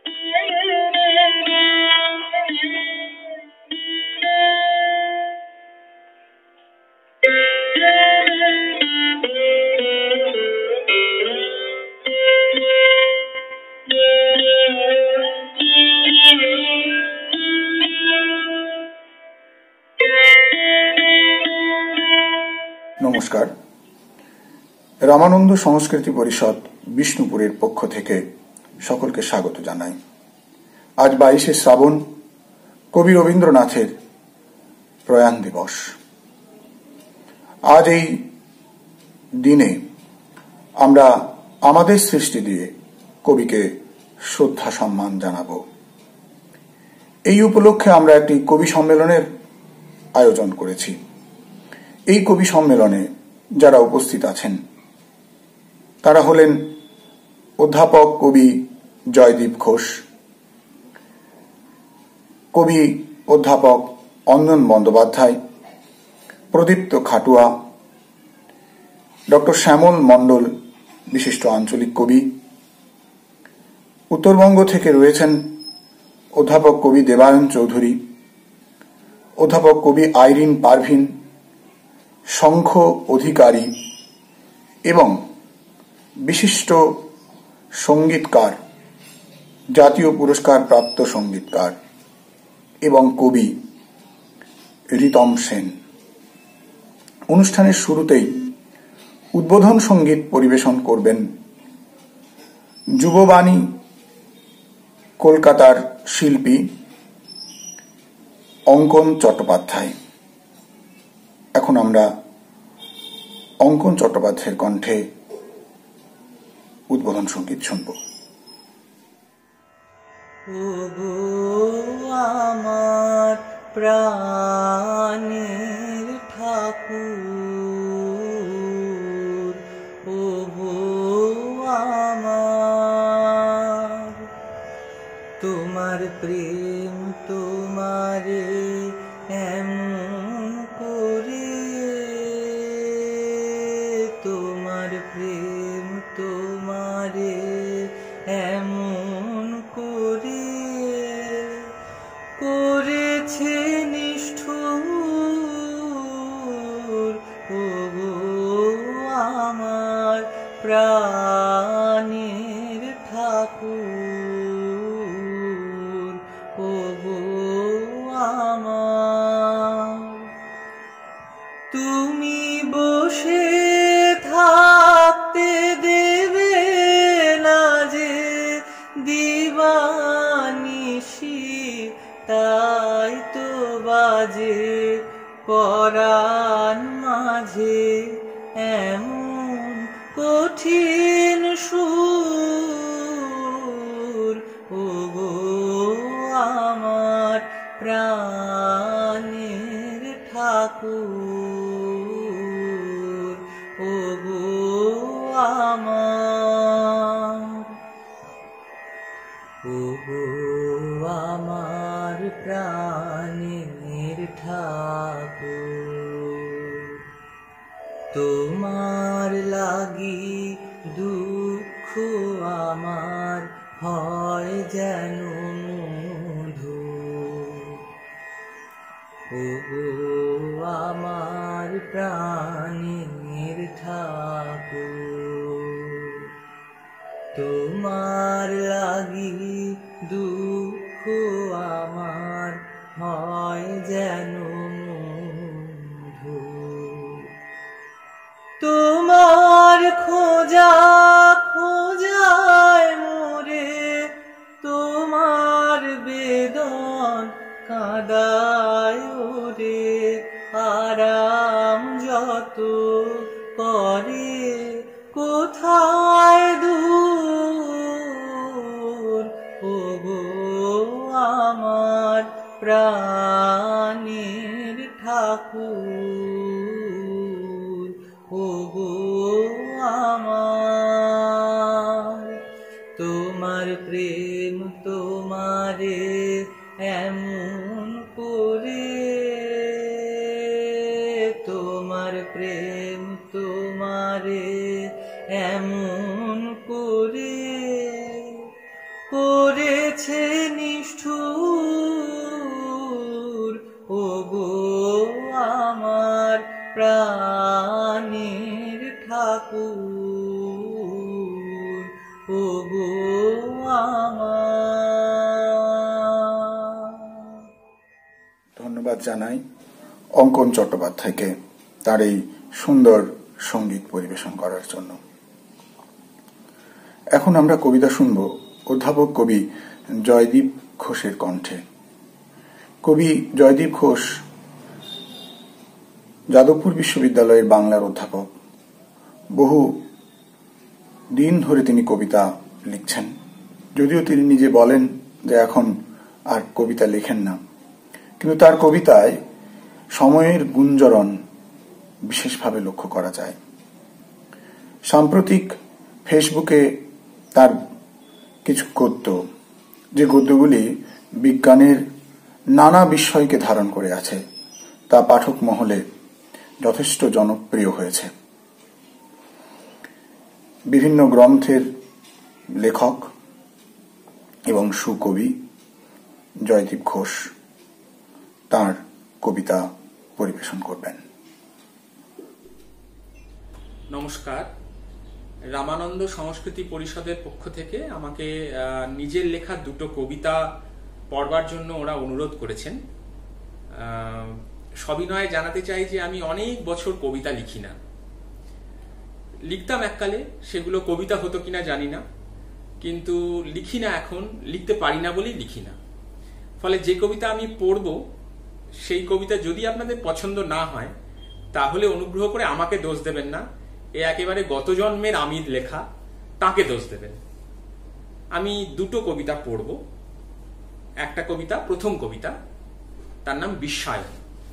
নমস্কার। রামানন্দ সংস্কৃতি পরিষদ বিষ্ণুপুরের পক্ষ থেকে সকলকে স্বাগত জানাই। আজ 22শে শ্রাবণ, কবি রবীন্দ্রনাথের প্রয়াণ দিবস। আজ এই দিনে আমরা আমাদের সৃষ্টি দিয়ে কবিকে শ্রদ্ধা সম্মান জানাব। এই উপলক্ষে আমরা একটি কবি সম্মেলনের আয়োজন করেছি। এই কবি সম্মেলনে যারা উপস্থিত আছেন তারা হলেন অধ্যাপক কবি জয়দীপ ঘোষ, কবি অধ্যাপক অঞ্জন বন্দ্যোপাধ্যায়, প্রদীপ্ত খাটুয়া, ডক্টর শ্যামল মণ্ডল বিশিষ্ট আঞ্চলিক কবি। উত্তরবঙ্গ থেকে রয়েছেন অধ্যাপক কবি দেবায়ন চৌধুরী, অধ্যাপক কবি আইরিন পারভিন, শঙ্খ অধিকারী এবং বিশিষ্ট সঙ্গীতকার, জাতীয় পুরস্কার প্রাপ্ত সঙ্গীতকার এবং কবি রিতম সেন। অনুষ্ঠানের শুরুতেই উদ্বোধন সঙ্গীত পরিবেশন করবেন যুববাণী কলকাতার শিল্পী অঙ্কন চট্টোপাধ্যায়। এখন আমরা অঙ্কন চট্টোপাধ্যায়ের কণ্ঠে উদ্বোধন সঙ্গীত শুনব। ওগো আমার প্রাণের ঠাকুর, ওগো আমার তোমার প্রেম তোমারে এমন করে, তোমার প্রেম তোমারে এমন করে করেছে নিষ্ঠুর, ওগো আমার প্রাণের ঠাকুর, ওগো আমার তুমি বসে থাকতে দেবে না যে দিবানিশি, তাই তো বাজে পরাণ মাঝে এমন কঠিন সুর, ওগো আমার প্রাণের ঠাকুর, ওগো আমার, ওগো আমার প্রাণের ঠাকুর, তোমার লাগি দুঃখ আমার হয় যেন মধু, ওগো আমার প্রাণের ঠাকুর, তোমার লাগি দুঃখ আমার হয় যেন মধু, তোমার খোঁজা খোঁজায় মোরে, তোমার বেদন কাঁদায় ওরে, আরাম যত করে কোথায় দূর, ওগো আমার প্রাণের ঠাকুর, ওগো আমার তোমার প্রেম তোমারে এমন করে, তোমার প্রেম তোমারে এমন করে করেছে নিষ্ঠুর, ওগো আমার প্রাণের ঠাকুর, ওগো আমার। ধন্যবাদ জানাই অঙ্কন চট্টোপাধ্যায়কে তার এই সুন্দর সঙ্গীত পরিবেশন করার জন্য। এখন আমরা কবিতা শুনব অধ্যাপক কবি জয়দীপ ঘোষের কণ্ঠে। কবি জয়দীপ ঘোষ যাদবপুর বিশ্ববিদ্যালয়ের বাংলার অধ্যাপক। বহু দিন ধরে তিনি কবিতা লিখছেন, যদিও তিনি নিজে বলেন যে এখন আর কবিতা লেখেন না, কিন্তু তার কবিতায় সময়ের গুঞ্জরণ বিশেষভাবে লক্ষ্য করা যায়। সাম্প্রতিক ফেসবুকে তার কিছু গদ্য, যে গদ্যগুলি বিজ্ঞানের নানা বিষয়কে ধারণ করে আছে, তা পাঠক মহলে যথেষ্ট জনপ্রিয় হয়েছে। বিভিন্ন গ্রন্থের লেখক এবং সুকবি জয়দীপ ঘোষ তার কবিতা পরিবেশন করবেন। নমস্কার। রামানন্দ সংস্কৃতি পরিষদের পক্ষ থেকে আমাকে নিজের লেখা দুটো কবিতা পড়বার জন্য ওরা অনুরোধ করেছেন। সবিনয়ে জানাতে চাই যে আমি অনেক বছর কবিতা লিখি না। লিখতাম এককালে, সেগুলো কবিতা হতো কিনা জানি না, কিন্তু লিখি না এখন, লিখতে পারি না বলেই লিখি না। ফলে যে কবিতা আমি পড়ব সেই কবিতা যদি আপনাদের পছন্দ না হয় তাহলে অনুগ্রহ করে আমাকে দোষ দেবেন না, এ একেবারে গত জন্মের আমির লেখা, তাকে দোষ দেবেন। আমি দুটো কবিতা পড়ব। একটা কবিতা, প্রথম কবিতা, তার নাম বিশ্বায়ন।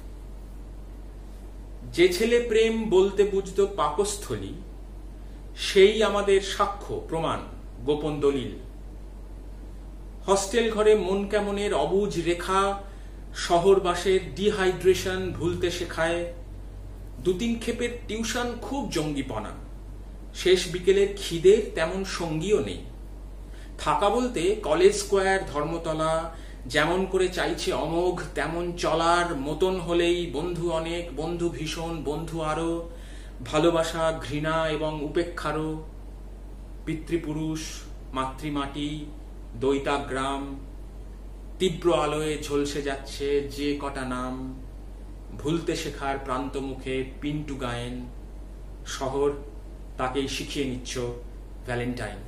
যে ছেলে প্রেম বলতে বুঝতো পাকস্থলী, সেই আমাদের সাক্ষ্য প্রমাণ গোপন দলিল। হস্টেল ঘরে মন কেমনের অবুঝ রেখা, শহরবাসের ডিহাইড্রেশন ভুলতে শেখায়। 2-3 ক্ষেপের টিউশন খুব জঙ্গিপনা, শেষ বিকেলের খিদের তেমন সঙ্গীও নেই। থাকা বলতে কলেজ স্কোয়ার ধর্মতলা, যেমন করে চাইছে অমোঘ তেমন চলার মতন হলেই বন্ধু অনেক, বন্ধু ভীষণ, বন্ধু আরো, ভালোবাসা ঘৃণা এবং উপেক্ষারও। পিতৃপুরুষ, মাতৃমাটি, দৈতাগ্রাম, তীব্র আলোয় ঝলসে যাচ্ছে যে কটা নাম। ভুলতে শেখার প্রান্তমুখে পিন্টু গায়েন, শহর তাকেই শিখিয়ে নিচ্ছ ভ্যালেন্টাইন।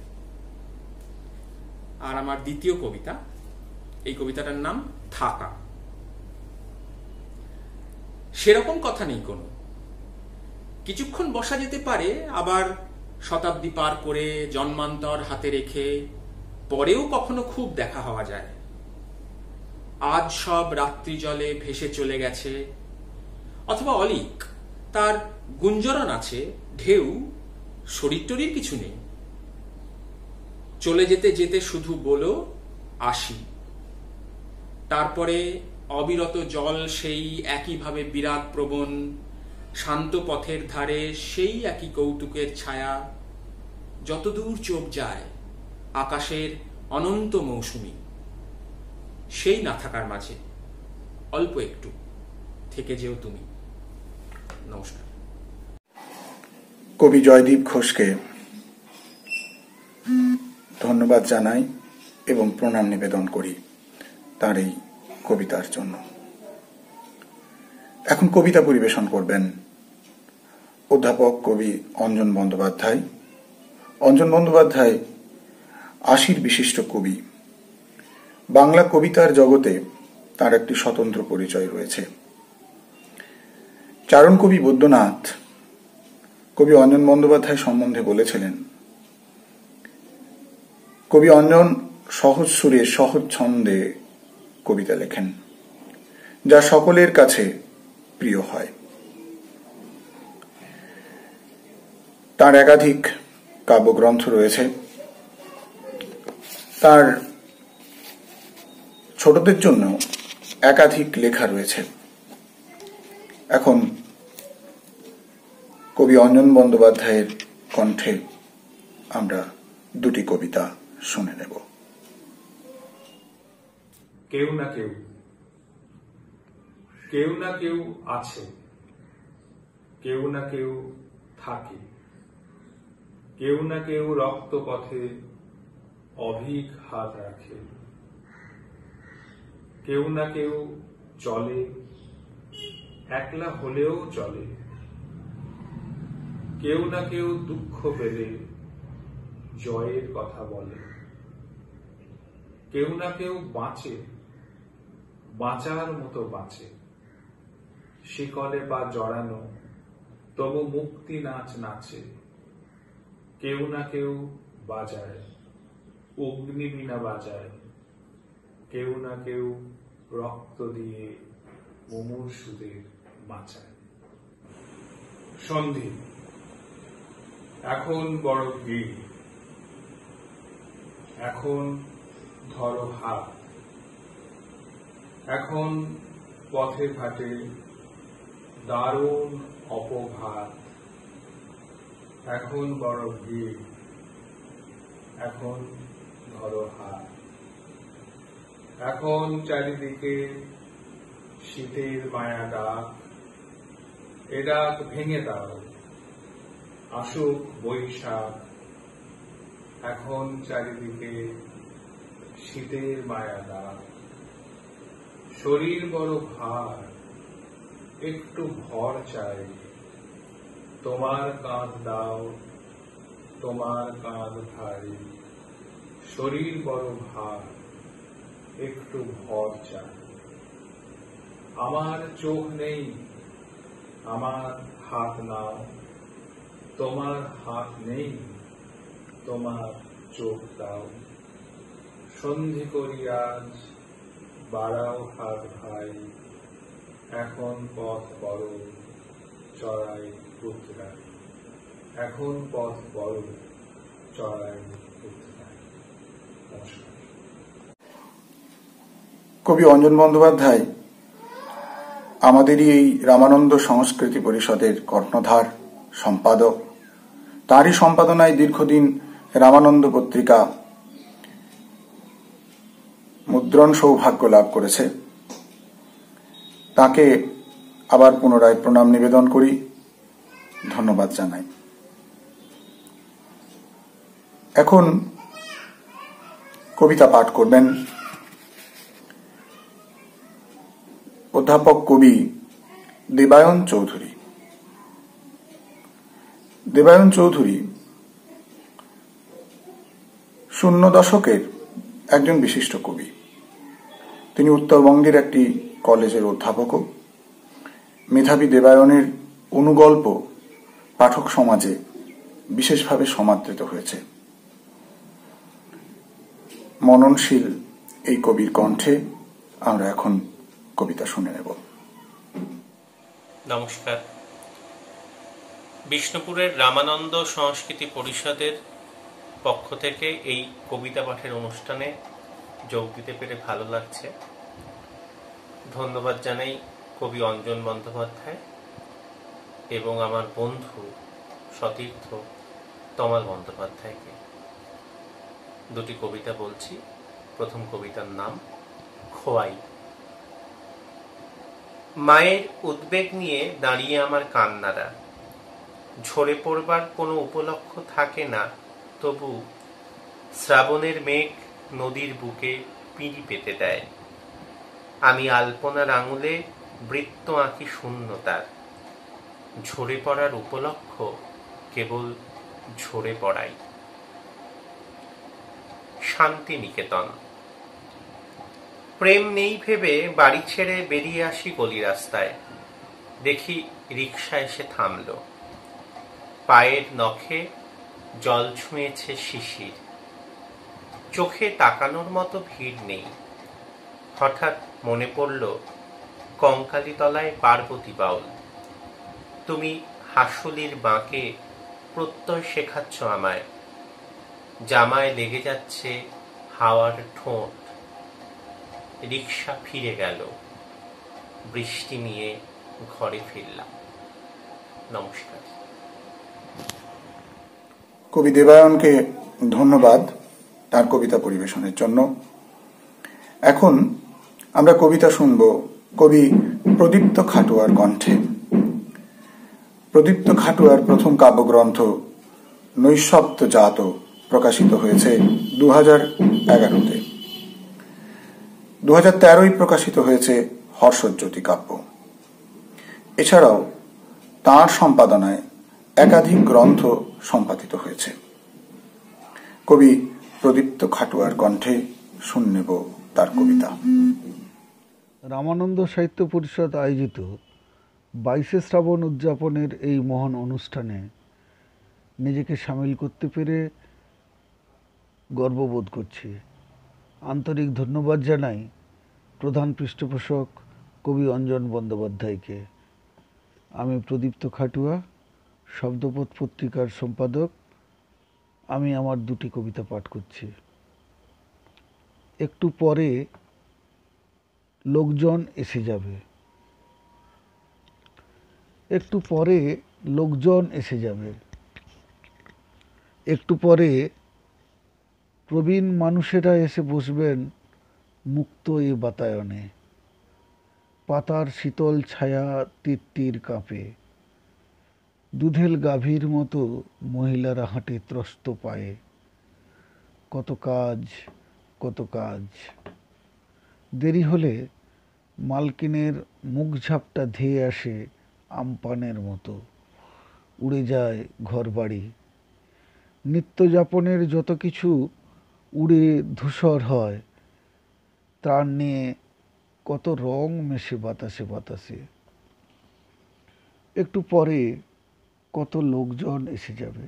আর আমার দ্বিতীয় কবিতা, এই কবিতাটার নাম থাকা। সেরকম কথা নেই কোনো, কিছুক্ষণ বসা যেতে পারে, আবার শতাব্দী পার করে জন্মান্তর হাতে রেখে পরেও কখনো খুব দেখা হওয়া যায়। আজ সব রাত্রি জলে ভেসে চলে গেছে, অথবা অলিক, তার গুঞ্জরণ আছে, ঢেউ, শরীর টরীর কিছু নেই। চলে যেতে যেতে শুধু বলো আসি। তারপরে অবিরত জল সেই একইভাবে বিরাগ প্রবণ, শান্ত পথের ধারে সেই একই কৌতুকের ছায়া। যতদূর চোখ যায় আকাশের অনন্ত মৌসুমী, সেই না থাকার মাঝে অল্প একটু থেকে যেও তুমি। নমস্কার। কবি জয়দীপ ঘোষকে ধন্যবাদ জানাই এবং প্রণাম নিবেদন করি তার এই কবিতার জন্য। এখন কবিতা পরিবেশন করবেন অধ্যাপক কবি অঞ্জন বন্দ্যোপাধ্যায়। অঞ্জন বন্দ্যোপাধ্যায় 80-র বিশিষ্ট কবি। বাংলা কবিতার জগতে তার একটি স্বতন্ত্র পরিচয় রয়েছে। চারণ কবি বৈদ্যনাথ কবি অঞ্জন বন্দ্যোপাধ্যায় সম্বন্ধে বলেছিলেন, কবি অঞ্জন সহজ সুরে সহজ ছন্দে কবিতা লেখেন, যা সকলের কাছে প্রিয় হয়। তার একাধিক কাব্যগ্রন্থ রয়েছে। তার ছোটদের জন্য একাধিক লেখা রয়েছে। এখন কবি অঞ্জন বন্দ্যোপাধ্যায়ের কণ্ঠে আমরা দুটি কবিতা শুনে নেব। কেউ না কেউ, কেউ না কেউ আছে, কেউ না কেউ থাকে, কেউ না কেউ রক্ত পথে অভিক হাত রাখে, কেউ না কেউ চলে, একলা হলেও চলে, কেউ না কেউ দুঃখ পেলে জয়ের কথা বলে, কেউ না কেউ বাঁচে, বাঁচার মতো বাঁচে, শিকলে পা জড়ানো তবু মুক্তি নাচ নাচে, কেউ না কেউ বাজায়, অগ্নিবীণা বাজায়, কেউ না কেউ রক্ত দিয়ে মুমূর্ষুদের বাঁচায়। সন্ধি এখন বড় ভিড়, এখন ধরো হাত, এখন পথে ঘাটে দারুণ অপঘাত, এখন বড় ভিড়, এখন ধরো হাত, এখন চারিদিকে শীতের মায়া ডাক, এ ডাক ভেঙে দাও, আসুক বৈশাখ, এখন চারিদিকে শীতের মায়া ডাক, শরীর বড় ভার, একটু ভর চাই, তোমার কাঁধ দাও, তোমার কাঁধ ভারী, শরীর বড় ভার, একটু ভর চাই, আমার চোখ নেই, আমার হাত নাও, তোমার হাত নেই, তোমার চোখ দাও, সন্ধি করি আজ, বাড়াও হাত ভাই, এখন পথ বড় চড়াই উতরাই, এখন পথ বড় চড়াই উতরাই। নমস্কার। কবি অঞ্জন বন্দ্যোপাধ্যায় আমাদেরই এই রামানন্দ সংস্কৃতি পরিষদের কর্ণধার, সম্পাদক। তারই সম্পাদনায় দীর্ঘদিন রামানন্দ পত্রিকা মুদ্রণ সৌভাগ্য লাভ করেছে। তাকে আবার পুনরায় প্রণাম নিবেদন করি, ধন্যবাদ জানাই। এখন কবিতা পাঠ করবেন অধ্যাপক কবি দেবায়ন চৌধুরী। দেবায়ন চৌধুরী ০ দশকের একজন বিশিষ্ট কবি। তিনি উত্তরবঙ্গের একটি কলেজের অধ্যাপকও। মেধাবী দেবায়নের অনুগল্প পাঠক সমাজে বিশেষভাবে সমাদৃত হয়েছে। মননশীল এই কবির কণ্ঠে আমরা এখন কবিতা শুনে নেব। নমস্কার। বিষ্ণুপুরের রামানন্দ সংস্কৃতি পরিষদের পক্ষ থেকে এই কবিতা পাঠের অনুষ্ঠানে যোগ দিতে পেরে ভালো লাগছে। ধন্যবাদ জানাই কবি অঞ্জন বন্দ্যোপাধ্যায় এবং আমার বন্ধু সতীর্থ তমাল বন্দ্যোপাধ্যায়কে। দুটি কবিতা বলছি। প্রথম কবিতার নাম খোয়াই। মায়ের উদ্বেগ নিয়ে দাঁড়িয়ে আমার কান্নারা, ঝরে পড়বার কোনো উপলক্ষ থাকে না, তবু শ্রাবণের মেঘ নদীর বুকে পিঁড়ি পেতে দেয়। আমি আলপনার আঙুলে বৃত্ত আঁকি শূন্যতার, ঝরে পড়ার উপলক্ষ কেবল ঝরে পড়াই। শান্তিনিকেতন। প্রেম নেই ভেবে বাড়ি ছেড়ে বেরিয়ে আসি গলি রাস্তায়। দেখি রিকশা এসে থামল। পায়ের নখে জল ছুঁয়েছে শিশির। চোখে তাকানোর মতো ভিড় নেই। হঠাৎ মনে পড়ল কঙ্কালীতলায় পার্বতী বাউল। তুমি হাসুলির বাঁকে প্রত্যয় শেখাচ্ছ আমায়। জামায় লেগে যাচ্ছে হাওয়ার ঠোঁট। রিকশা ফিরে গেল। বৃষ্টি নিয়ে ঘরে ফিরলাম। নমস্কার। কবি দেবায়নকে ধন্যবাদ তার কবিতা পরিবেশনের জন্য। এখন আমরা কবিতা শুনব কবি প্রদীপ্ত খাটুয়ার কণ্ঠে। প্রদীপ্ত খাটুয়ার প্রথম কাব্যগ্রন্থ নৈশব্দ জাত প্রকাশিত হয়েছে 2011-তে। 2013-ই প্রকাশিত হয়েছে হর্ষজ্যোতি কাব্য। এছাড়াও তাঁর সম্পাদনায় একাধিক গ্রন্থ সম্পাদিত হয়েছে। কবি প্রদীপ্ত খাটুয়ার কণ্ঠে শুনব তার কবিতা। রামানন্দ সাহিত্য পরিষদ আয়োজিত 22শে শ্রাবণ উদযাপনের এই মহান অনুষ্ঠানে নিজেকে সামিল করতে পেরে গর্ববোধ করছি। আন্তরিক ধন্যবাদ জানাই প্রধান পৃষ্ঠপোষক কবি অঞ্জন বন্দ্যোপাধ্যায়কে। আমি প্রদীপ্ত খাটুয়া, শব্দপথ পত্রিকার সম্পাদক। আমি আমার দুটি কবিতা পাঠ করছি। একটু পরে লোকজন এসে যাবে। একটু পরে লোকজন এসে যাবে। একটু পরে প্রবীণ মানুষেরা এসে বসবেন মুক্ত এ বাতায়নে। পাতার শীতল ছায়া তীর কাঁপে। দুধেল গাভীর মতো মহিলারা হাঁটে ত্রস্ত পায়ে। কত কাজ, কত কাজ। দেরি হলে মালকিনের মুখ ঝাপটা ধেয়ে আসে আমপানের মতো। উড়ে যায় ঘরবাড়ি। নিত্যযাপনের যত কিছু উড়ে ধূসর হয়। ত্রাণ নিয়ে কত রং মেশে বাতাসে বাতাসে। একটু পরে কত লোকজন এসে যাবে।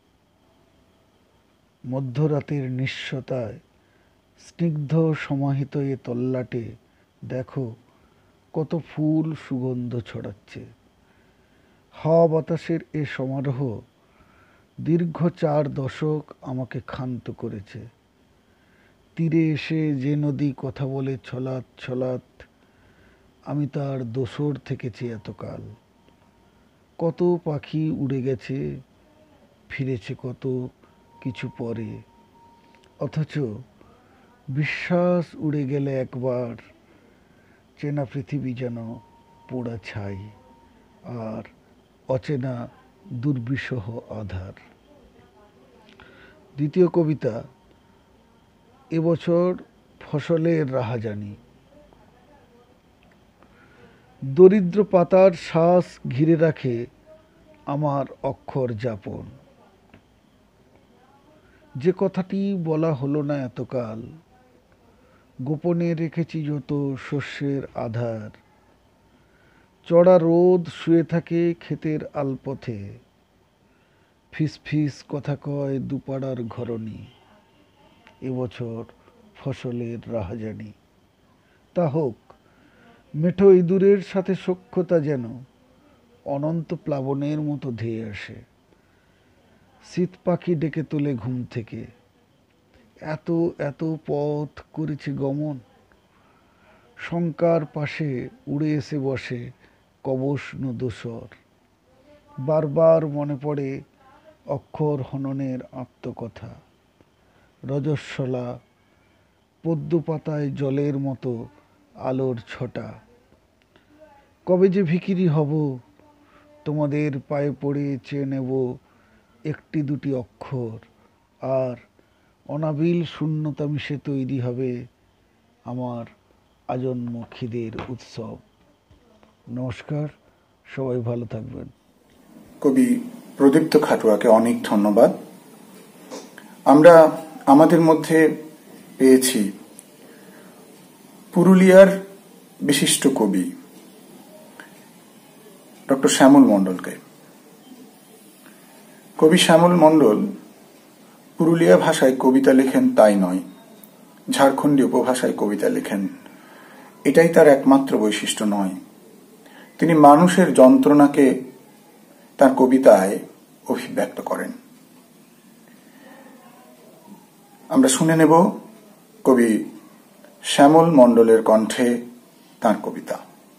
মধ্যরাতের নিঃস্বতায় স্নিগ্ধ সমাহিত এ তল্লাটে দেখো কত ফুল সুগন্ধ ছড়াচ্ছে। হাওয়া বাতাসের এ সমারোহ দীর্ঘ 4 দশক আমাকে ক্ষান্ত করেছে। তীরে এসে যে নদী কথা বলে ছলাৎ ছলাৎ, আমি তার দোসর থেকেছি এতকাল। কত পাখি উড়ে গেছে, ফিরেছে কত কিছু পরে। অথচ বিশ্বাস উড়ে গেলে একবার চেনা পৃথিবী যেন পোড়া ছাই, আর অচেনা দুর্বিষহ আধার। দ্বিতীয় কবিতা, এবছর ফসলের রাহাজানি। দরিদ্র পাতার শ্বাস ঘিরে রাখে আমার অক্ষর যাপন। যে কথাটি বলা হলো না এতকাল, গোপনে রেখেছি যত শস্যের আধার। চড়া রোদ শুয়ে থাকে ক্ষেতের আলপথে। ফিস ফিস কথা কয় দুপাড়ার ঘরণী। এবছর ফসলের রাহাজানি। তা হোক, মেঠো ইঁদুরের সাথে সখ্যতা যেন অনন্ত প্লাবনের মতো ধেয়ে আসে। শীত পাখি ডেকে তোলে ঘুম থেকে। এত এত পথ করেছি গমন। শঙ্কার পাশে উড়ে এসে বসে কবষ্ণ দোসর। বারবার মনে পড়ে অক্ষর হননের আত্মকথা। রজস্বলা পদ্ম পাতায় জলের মতো আলোর ছটা। কবে যে ভিখিরি হব, তোমাদের পায়ে পড়ে চেয়ে নেব একটি দুটি অক্ষর, আর অনাবিল শূন্যতা মিশে তৈরি হবে আমার আজন্ম খিদের উৎসব। নমস্কার, সবাই ভালো থাকবেন। কবি প্রদীপ্ত খাটুয়াকে অনেক ধন্যবাদ। আমরা আমাদের মধ্যে পেয়েছি পুরুলিয়ার বিশিষ্ট কবি ডক্টর শ্যামল মণ্ডলকে। কবি শ্যামল মণ্ডল পুরুলিয়া ভাষায় কবিতা লেখেন তাই নয়, ঝাড়খণ্ডী উপভাষায় কবিতা লেখেন। এটাই তার একমাত্র বৈশিষ্ট্য নয়, তিনি মানুষের যন্ত্রণাকে তার কবিতায় অভিব্যক্ত করেন। আমরা শুনে নেব কবি শ্যামল মণ্ডলের কণ্ঠে তার কবিতা।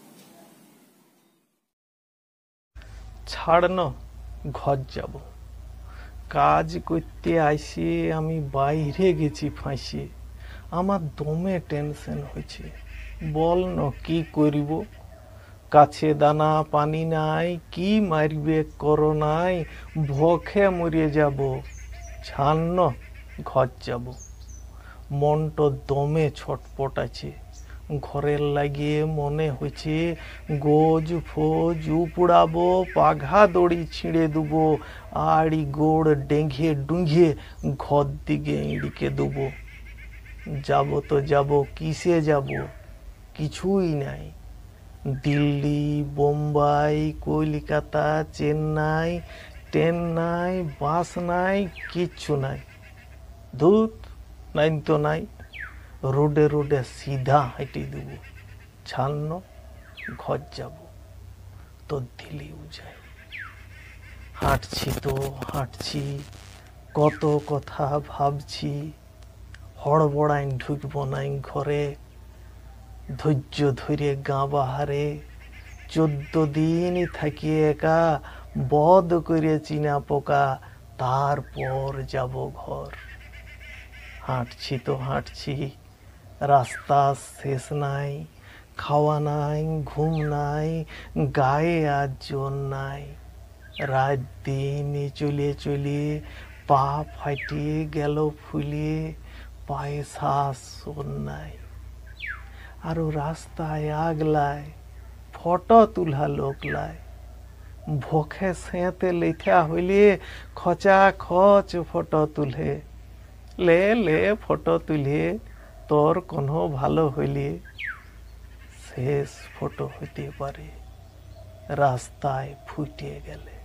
ছাড় না, ঘর যাব। কাজ করতে আইসে আমি বাইরে গেছি ফাঁসিয়ে। আমার দমে টেনশন হয়েছে। বল ন কি করিব, কাছে দানা পানি নাই, কি মারবে করোনায়, ভখে মরিয়ে যাব, ছান্ন ঘর যাব। মনটা দমে ছটপট আছে, ঘরের লাগিয়ে মনে হয়েছে গোজ ফোজ উপড়াবো, পাঘা দড়ি ছিঁড়ে দেবো, আড়ি গোড় ডেঙ্ঘে ডুঙ্ঘে ঘর দিকে ইঁড়িকে দেবো। যাব তো যাব, কিসে যাব, কিছুই নাই। দিল্লি, বোম্বাই, কলকাতা, চেন্নাই, ট্রেন নাই, বাস নাই, কিচ্ছু নাই। ধূত নাই তো নাই, রোডে রোডে সিধা হেঁটে দেব, ছান্ন ঘর যাব। তো দিলেও যায়। হাঁটছি তো হাঁটছি, কত কথা ভাবছি, হড়বড়াইন ঢুকবো নাই ঘরে, ধৈর্য ধরে গা বাহারে 14 দিন থাকি একা, বধ করে চিনা পোকা, তারপর যাব ঘর। হাঁটছি তো হাঁটছি, রাস্তা শেষ নাই, খাওয়া নাই, ঘুম নাই, গায়ে আর জোর নাই। রাত দিন চলে চলে পা ফাটিয়ে গেল ফুলিয়ে, পায়ে শ্বাস নাই। আরো রাস্তায় আগলায়, ফটো তুলা লোকলায়, ভোখে সেঁতে লেথা হইলে খচা খচ ফটো তুলে। লে লে ফটো তুলে, তোর কোনো ভালো হইলে শেষ ফটো হইতে পারে রাস্তায় ফুটে গেলে।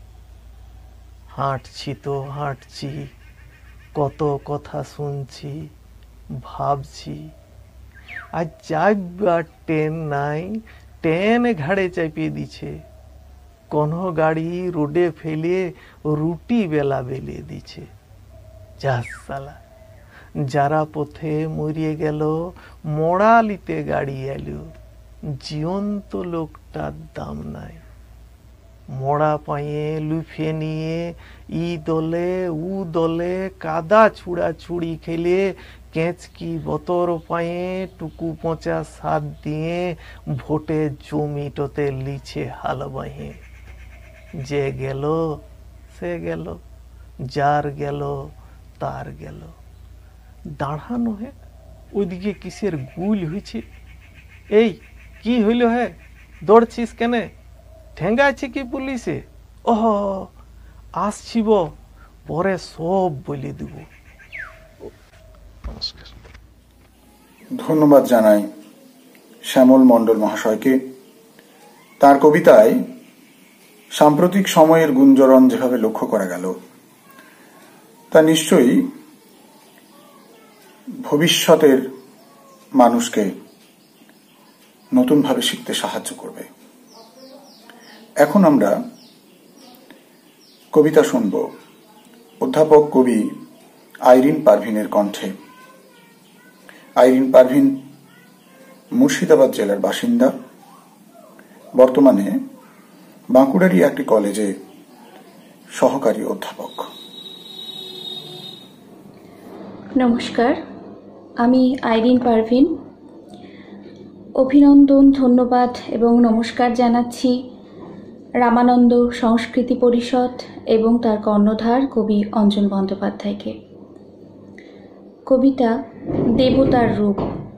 হাঁটছি তো হাঁটছি, কত কথা শুনছি, ভাবছি, আর যাইবার ট্রেন নাই, ট্রেন ঘাড়ে চাপিয়ে দিছে। কোনো গাড়ি রোডে ফেলে রুটি বেলা বেলে দিছে। যা সালা, যারা পথে মরিয়ে গেল, মোড়ালিতে গাড়ি এলো, জীবন্ত লোকটার দাম নাই। মোড়া পায়ে লুফে নিয়ে ই দলে উ দলে কাদা ছুড়া ছুড়ি খেলে, কেঁচকি বতর পায়ে টুকু পচা সাত দিয়ে ভোটে জমিটোতে লিছে হাল বাহে। যে গেল সে গেল, যার গেল তার গেল। দাঁড়ানো হে, ওইদিকে কিসের গুল হয়েছে? এই কি হইল হে, দৌড়ছিস কেনে? ঠেঙ্গা আছে কি পুলিশে? ওহ আসছিব, পরে সব বলে দিব। নমস্কার। ধন্যবাদ জানাই শ্যামল মণ্ডল মহাশয়কে। তার কবিতায় সাম্প্রতিক সময়ের গুঞ্জরণ যেভাবে লক্ষ্য করা গেল, তা নিশ্চয়ই ভবিষ্যতের মানুষকে নতুনভাবে শিখতে সাহায্য করবে। এখন আমরা কবিতা শুনব অধ্যাপক কবি আইরিন পারভিনের কণ্ঠে। আইরিন পারভিন মুর্শিদাবাদ জেলার বাসিন্দা, বর্তমানে বাঁকুড়ারই একটি কলেজে সহকারী অধ্যাপক। নমস্কার, আমি আইরিন পারভিন। অভিনন্দন, ধন্যবাদ এবং নমস্কার জানাচ্ছি রামানন্দ সংস্কৃতি পরিষদ এবং তার কর্ণধার কবি অঞ্জন বন্দ্যোপাধ্যায়কে। কবিতা দেবতার রূপ।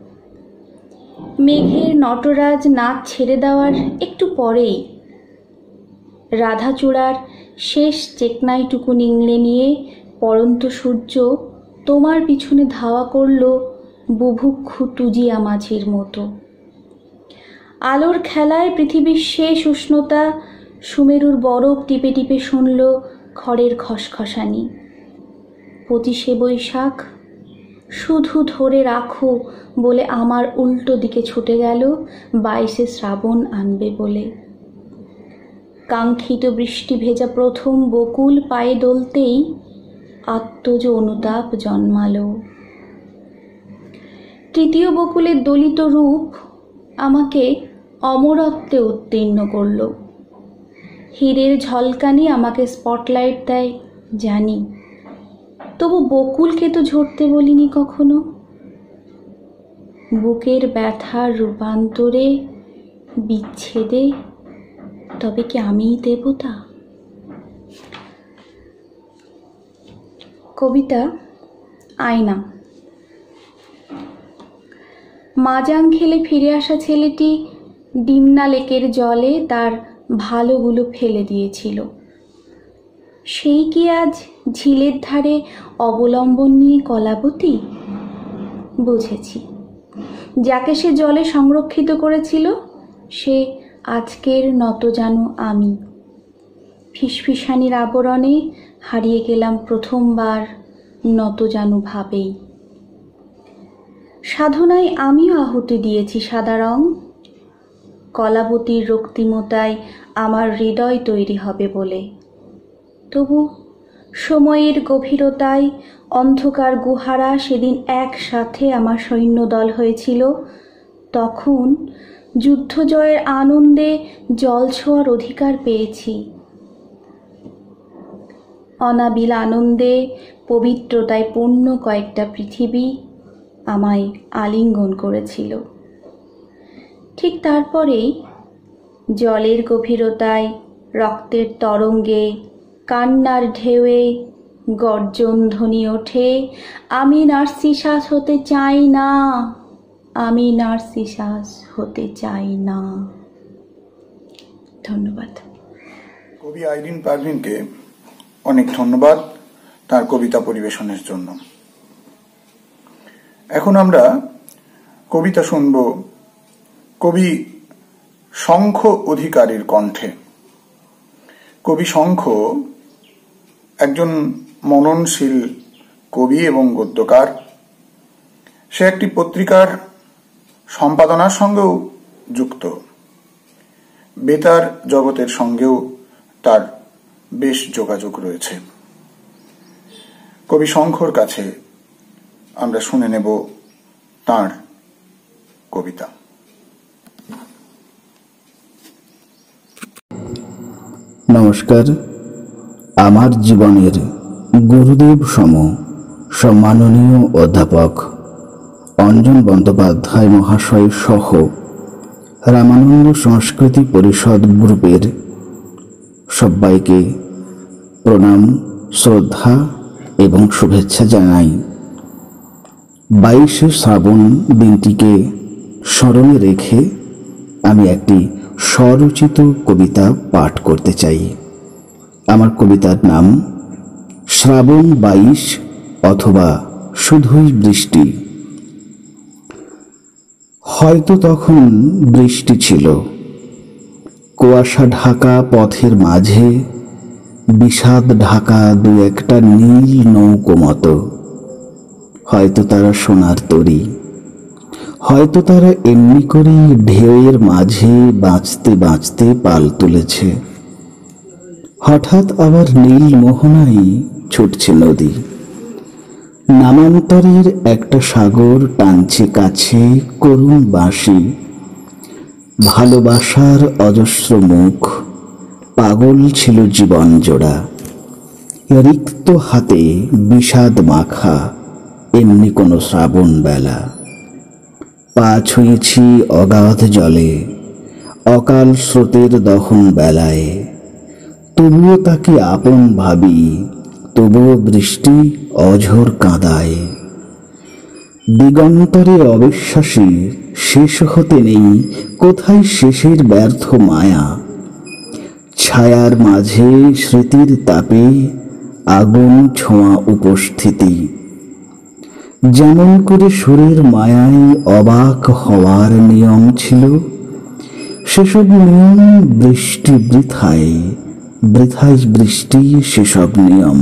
মেঘের নটরাজ নাচ ছেড়ে দেওয়ার একটু পরেই রাধাচূড়ার শেষ চেকনাইটুকু নিংড়ে নিয়ে পড়ন্ত সূর্য তোমার পিছনে ধাওয়া করল বুভুক্ষু টুজিয়া মাঝির মতো। আলোর খেলায় পৃথিবীর শেষ উষ্ণতা সুমেরুর বরফ টিপে টিপে শুনল খড়ের খসখসানি। 25শে বৈশাখ শুধু ধরে রাখো বলে আমার উল্টো দিকে ছুটে গেল 22শে শ্রাবণ আনবে বলে। কাঙ্ক্ষিত বৃষ্টি ভেজা প্রথম বকুল পায়ে দোলতেই আত্মজ অনুতাপ জন্মালো। তৃতীয় বকুলের দলিত রূপ আমাকে অমরত্বে উত্তীর্ণ করল। হীরের ঝলকানি আমাকে স্পটলাইট দেয় জানি, তবু বকুলকে তো ঝরতে বলিনি কখনো। বুকের ব্যথার রূপান্তরে, বিচ্ছেদে, তবে কি আমিই দেবতা? কবিতা আয়না। মাজাং খেলে ফিরে আসা ছেলেটি ডিমনা লেকের জলে তার ভালোগুলো ফেলে দিয়েছিল। সেই কি আজ ঝিলের ধারে অবলম্বন নিয়ে কলাবতী? বুঝেছি, যাকে সে জলে সংরক্ষিত করেছিল সে আজকের নতজানু আমি। ফিসফিসানির আবরণে হারিয়ে গেলাম প্রথমবার নতজানু ভাবেই। সাধনায় আমিও আহুতি দিয়েছি সাদা রং। কলাবতীর রক্তিমতায় আমার হৃদয় তৈরি হবে বলে। তবু সময়ের গভীরতায় অন্ধকার গুহারা সেদিন একসাথে আমার সৈন্যদল হয়েছিল। তখন যুদ্ধ জয়ের আনন্দে জল ছোঁয়ার অধিকার পেয়েছি। অনাবিল আনন্দে পবিত্রতায় পূর্ণ কয়েকটা পৃথিবী আমায় আলিঙ্গন করেছিল। ঠিক তারপরেই জলের গভীরতায়, রক্তের তরঙ্গে, কান্নার ঢেউয়ে গর্জন ধ্বনি ওঠে, আমি নার্সিসাস হতে চাই না, আমি নার্সিসাস হতে চাই না। ধন্যবাদ। কবি আইরিন পারভিনকে অনেক ধন্যবাদ তার কবিতা পরিবেশনের জন্য। এখন আমরা কবিতা শুনব কবি শঙ্খ অধিকারীর কণ্ঠে। কবি শঙ্খ একজন মননশীল কবি এবং গদ্যকার। সে একটি পত্রিকার সম্পাদনার সঙ্গেও যুক্ত। বেতার জগতের সঙ্গেও তার বেশ যোগাযোগ রয়েছে। কবি শঙ্খর কাছে আমরা শুনে নেব তাঁর কবিতা। নমস্কার। আমার জীবনের গুরুদেব সম সম্মাননীয় অধ্যাপক অঞ্জন বন্দ্যোপাধ্যায় মহাশয় সহ রামানন্দ সংস্কৃতি পরিষদ গ্রুপের সবাইকে প্রণাম, শ্রদ্ধা এবং শুভেচ্ছা জানাই। 22শে শ্রাবণ দিনটিকে স্মরণে রেখে আমি একটি স্বরচিত কবিতা পাঠ করতে চাই। আমার কবিতার নাম শ্রাবণ 22 অথবা শুধুই বৃষ্টি। হয়তো তখন বৃষ্টি ছিল, কুয়াশা ঢাকা পথের মাঝে বিষাদ ঢাকা দু একটা নীল নৌকো মতো। হয়তো তারা সোনার তরী, হয়তো তারা এমনি করেই ঢেউয়ের মাঝে বাঁচতে বাঁচতে পাল তুলেছে। হঠাৎ আবার নীল মোহনায় ছুটছে নদী। নামান্তরের একটা সাগর টানছে কাছে করুণ বাঁশি। ভালোবাসার অজস্র মুখ, পাগল ছিল জীবন জোড়া। রিক্ত হাতে বিষাদ মাখা এমনি কোনো শ্রাবণ বেলা। পা ছুঁয়েছি অগাধ জলে, অকাল স্রোতের দহন বেলায়। তবুও তাকে আপন ভাবি, তবুও বৃষ্টি অঝোর কাঁদায়। দিগন্তরে অবিশ্বাসী শেষ হতে নেই কোথায় শেষের ব্যর্থ মায়া। ছায়ার মাঝে স্মৃতির তাপে আগুন ছোঁয়া উপস্থিতি। যেমন করে সুরের মায়ায় অবাক হওয়ার নিয়ম ছিল, সেসব নিয়ম বৃষ্টি বৃথায়, বৃথায় বৃষ্টি সেসব নিয়ম।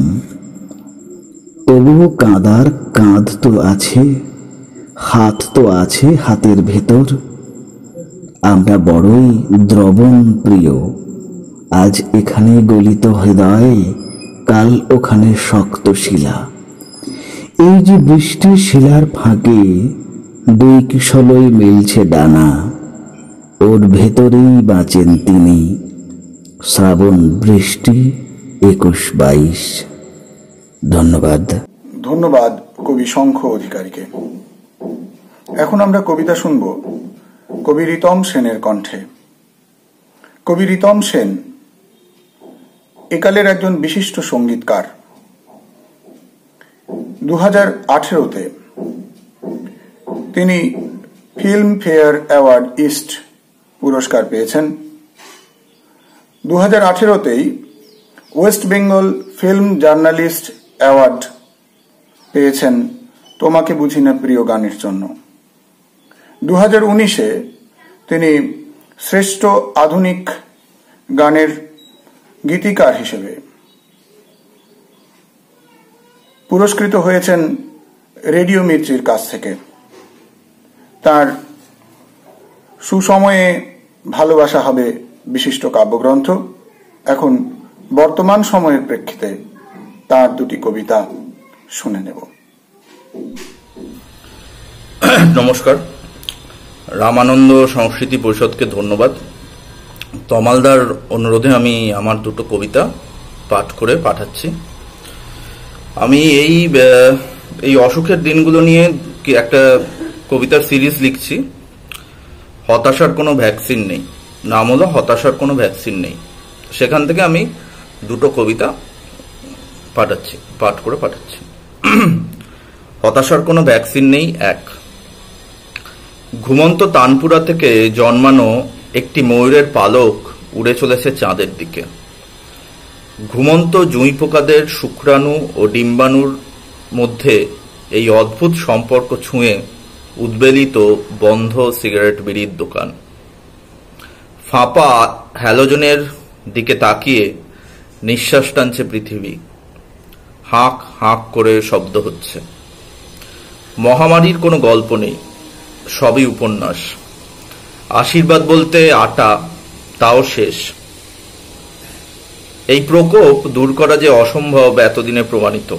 তবুও কাঁদার কাঁধ তো আছে, হাত তো আছে হাতের ভেতর। আমরা বড়ই দ্রবণ প্রিয়, আজ এখানে গলিত হৃদয়, কাল ওখানে শক্ত শিলা। এই যে বৃষ্টির শিলার ফাঁকে দুই কিশলই মিলছে ডানা, ওর ভেতরেই বাঁচেন তিনি। শ্রাবণ বৃষ্টি 21-22। ধন্যবাদ। ধন্যবাদ কবি শঙ্খ অধিকারীকে। এখন আমরা কবিতা শুনব কবি রিতম সেনের কণ্ঠে। কবি রিতম সেন একালের একজন বিশিষ্ট সঙ্গীতকার। 2018-তে তিনি ফিল্ম ফেয়ার অ্যাওয়ার্ড ইস্ট পুরস্কার পেয়েছেন। 2018-তেই West Bengal film journalist award পেয়েছেন তোমাকে বুঝি না প্রিয় গানের জন্য। 2019-এ তিনি শ্রেষ্ঠ আধুনিক গানের গীতিকার হিসেবে পুরস্কৃত হয়েছেন রেডিও মির্চির কাছ থেকে। তার সুসময়ে ভালোবাসা হবে বিশিষ্ট কাব্যগ্রন্থ। এখন বর্তমান সময়ের প্রেক্ষিতে তার দুটি কবিতা শুনে নেব। নমস্কার। রামানন্দ সংস্কৃতি পরিষদকে ধন্যবাদ। তমালদার অনুরোধে আমি আমার দুটো কবিতা পাঠ করে পাঠাচ্ছি। আমি এই অসুখের দিনগুলো নিয়ে একটা কবিতার সিরিজ লিখছি। হতাশার কোনো ভ্যাকসিন নেই, নাম হলো হতাশার কোনো ভ্যাকসিন নেই। সেখান থেকে আমি দুটো কবিতা পাঠ করে পাঠাচ্ছি। হতাশার কোনো ভ্যাকসিন নেই। এক, ঘুমন্ত তানপুরা থেকে জন্মানো একটি ময়ূরের পালক উড়ে চলেছে চাঁদের দিকে। ঘুমন্ত জুঁই পোকাদের শুক্রাণু ও ডিম্বাণুর মধ্যে এই অদ্ভুত সম্পর্ক ছুঁয়ে উদ্বেলিত বন্ধ সিগারেট বিড়ির দোকান। ফাঁপা হ্যালোজেনের দিকে তাকিয়ে নিঃশ্বাস টানছে পৃথিবী। হাঁক হাঁক করে শব্দ হচ্ছে। মহামারীর কোনো গল্প নেই, সবই উপন্যাস। আশীর্বাদ বলতে আটা, তাও শেষ। এই প্রকোপ দূর করা যে অসম্ভব এতদিনে প্রমাণিত।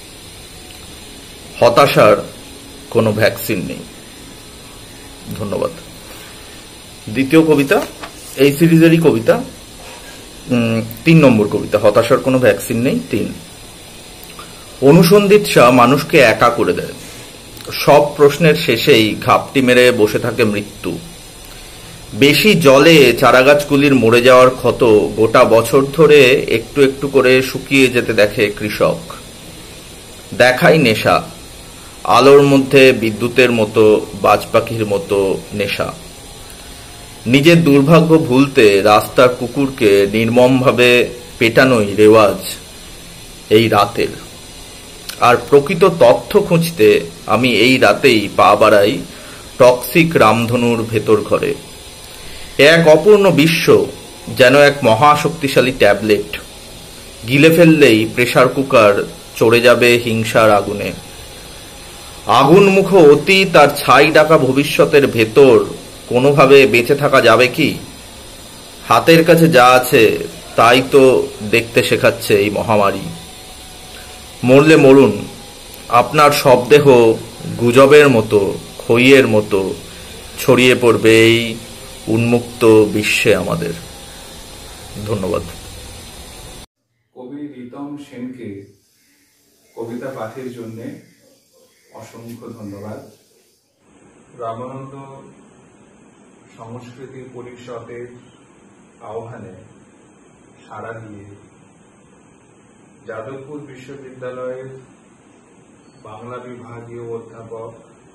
হতাশার কোনো ভ্যাকসিন নেই। ধন্যবাদ। দ্বিতীয় কবিতা এই সিরিজেরই কবিতা, 3 নম্বর কবিতা, হতাশার কোনো ভ্যাকসিন নেই। 3, অনুসন্ধিৎসা মানুষকে একা করে দেয়। সব প্রশ্নের শেষেই ঘাপটি মেরে বসে থাকে মৃত্যু। বেশি জলে চারাগাছগুলির মরে যাওয়ার ক্ষত গোটা বছর ধরে একটু একটু করে শুকিয়ে যেতে দেখে কৃষক। দেখাই নেশা, আলোর মধ্যে বিদ্যুতের মতো, বাজ পাখির মতো নেশা। নিজের দুর্ভাগ্য ভুলতে রাস্তার কুকুরকে নির্মমভাবে পেটানোই রেওয়াজ এই রাতের। আর প্রকৃত তথ্য খুঁজতে আমি এই রাতেই পা বাড়াই টক্সিক রামধনুর ভেতর ঘরে। এক অপূর্ণ বিশ্ব, যেন এক মহাশক্তিশালী ট্যাবলেট। গিলে ফেললেই প্রেসার কুকার চড়ে যাবে হিংসার আগুনে। আগুনমুখ অতীত আর ছাই ডাকা ভবিষ্যতের ভেতর কোনোভাবে বেঁচে থাকা যাবে কি? হাতের কাছে যা আছে তাই তো দেখতে শেখাচ্ছে এই মহামারী। মরলে মরুন, আপনার সব দেহ গুজবের মতো, খইয়ের মতো ছড়িয়ে পড়বে এই উন্মুক্ত বিশ্বে আমাদের। ধন্যবাদ। কবি রিতম সেনকে কবিতা পাঠের জন্য অসংখ্য ধন্যবাদ। রামানন্দ সংস্কৃতি পরিষদের আহ্বানে সাড়া দিয়ে যাদবপুর বিশ্ববিদ্যালয়ের বাংলা বিভাগীয় অধ্যাপক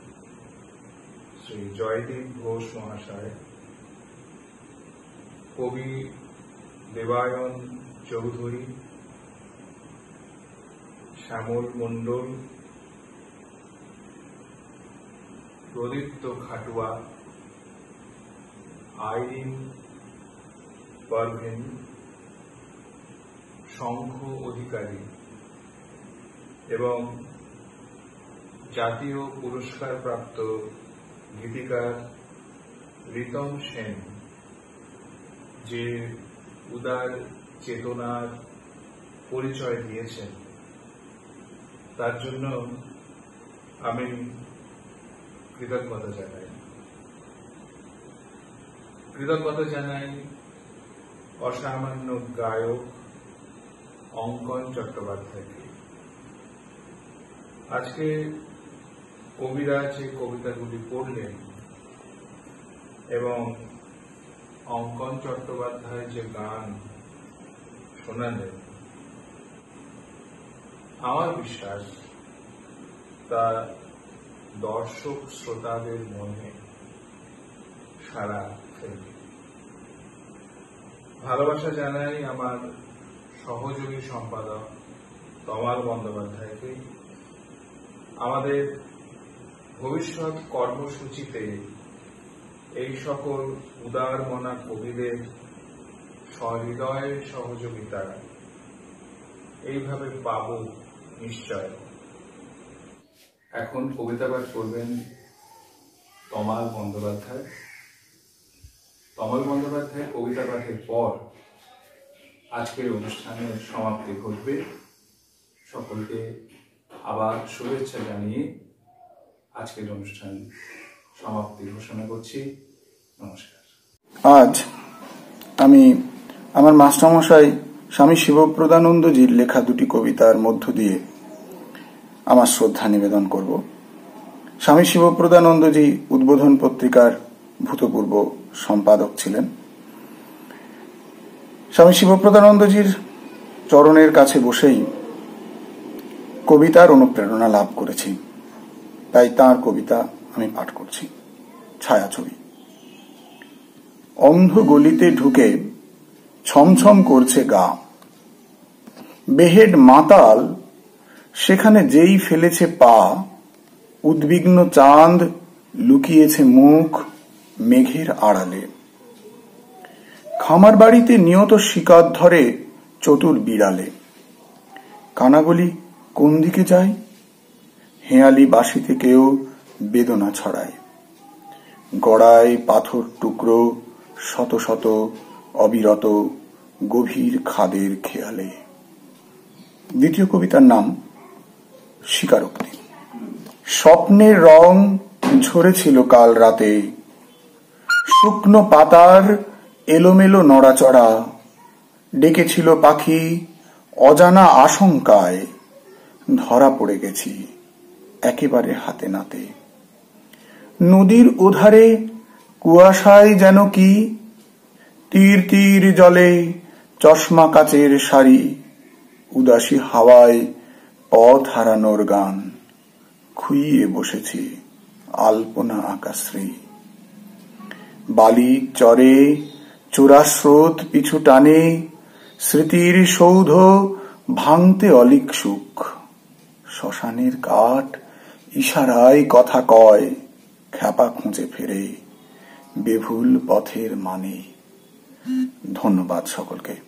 শ্রী জয়দীপ ঘোষ মহাশয়, কবি দেবায়ন চৌধুরী, শ্যামল মণ্ডল, প্রদীপ্ত খাটুয়া, আইরিন পারভিন, শঙ্খ অধিকারী এবং জাতীয় পুরস্কারপ্রাপ্ত গীতিকার রিতম সেন যে উদার চেতনার পরিচয় দিয়েছেন, তার জন্য আমি কৃতজ্ঞতা জানাই অসামান্য গায়ক অঙ্কন চট্টোপাধ্যায়কে। আজকে কবিরা যে কবিতাগুলি পড়লেন এবং অঙ্কন চট্টোপাধ্যায় যে গান শোনালেন, আমার বিশ্বাস তা দর্শক শ্রোতাদের মনে সাড়া ফেলবে। ভালোবাসা জানাই আমার সহযোগী সম্পাদক তমাল বন্দ্যোপাধ্যায়কে। আমাদের ভবিষ্যৎ কর্মসূচিতে এই সকল উদারমনা কবিদের সহৃদয় সহযোগিতা এইভাবে পাব নিশ্চয়। এখন কবিতা পাঠ করবেন তমাল বন্দ্যোপাধ্যায়। তমাল বন্দ্যোপাধ্যায় কবিতা পাঠের পর আজকের অনুষ্ঠানের সমাপ্তি ঘটবে। সকলকে আবার শুভেচ্ছা জানিয়ে আজকের অনুষ্ঠান সমাপ্তি ঘোষণা করছি। নমস্কার। আজ আমি আমার মাস্টারমশাই স্বামী শিবপ্রদানন্দজির লেখা দুটি কবিতার মধ্য দিয়ে আমার শ্রদ্ধা নিবেদন করব। স্বামী শিবপ্রদানন্দজি উদ্বোধন পত্রিকার ভূতপূর্ব সম্পাদক ছিলেন। স্বামী শিবপ্রদানন্দজির চরণের কাছে বসেই কবিতার অনুপ্রেরণা লাভ করেছি, তাই তাঁর কবিতা আমি পাঠ করছি। ছায়াছবি। অন্ধ গলিতে ঢুকে ছমছম করছে গা, বেহেড মাতাল সেখানে যেই ফেলেছে পা, উদ্বিগ্ন চাঁদ লুকিয়েছে মুখ মেঘের আড়ালে। খামার বাড়িতে নিয়ত শিকার ধরে চতুর বিড়ালে, কানাগলি কোন দিকে যায়, হেঁয়ালি বাঁশিতে কেউ বেদনা ছড়ায়। গড়ায় পাথর টুকরো শত শত অবিরত গভীর খাদের খেয়ালে। দ্বিতীয় কবিতার নাম স্বীকারোক্তি। স্বপ্নের রং ঝরেছিল কাল রাতে, শুকনো পাতার এলোমেলো নড়াচড়া, ডেকেছিল পাখি অজানা আশঙ্কায়, ধরা পড়ে গেছি একেবারে হাতে নাতে। নদীর ওধারে কুয়াশায় যেন কি, তীর তীর জলে চশমা কাচের সারি, উদাসী হাওয়ায় পথ হারানোর গান, খুইয়ে বসেছি আলপনা আকাশ্রী। বালির চরে চোরা স্রোত পিছু টানে, স্মৃতির সৌধ ভাঙতে অলিক-সুখ। শ্মশানের কাঠ ইশারায় কথা কয়, খ্যাপা খুঁজে ফেরে বেভুল পথের মানে। ধন্যবাদ সকলকে।